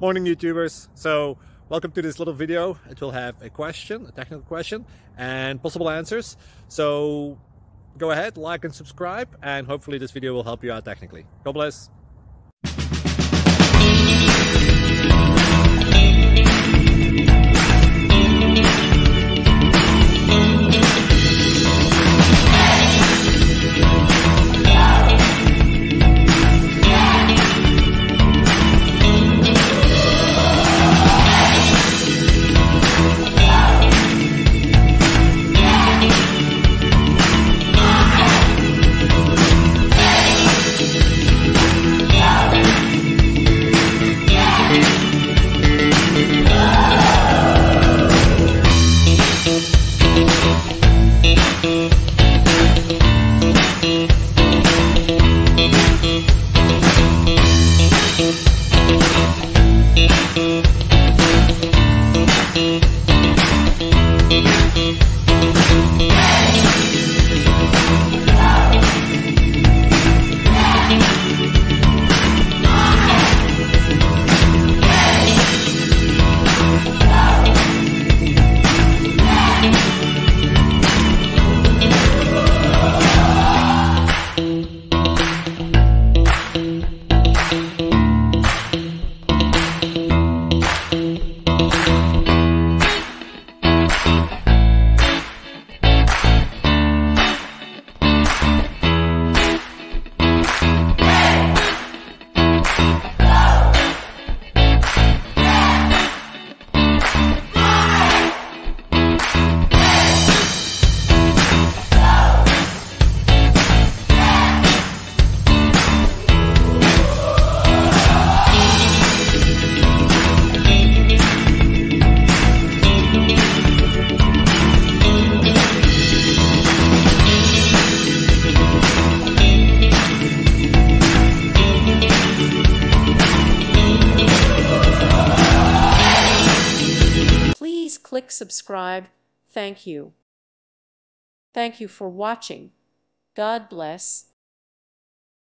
Morning YouTubers. So welcome to this little video. It will have a question, a technical question, and possible answers. So go ahead, like and subscribe, and hopefully this video will help you out technically. God bless. Please click subscribe. Thank you. Thank you for watching. God bless.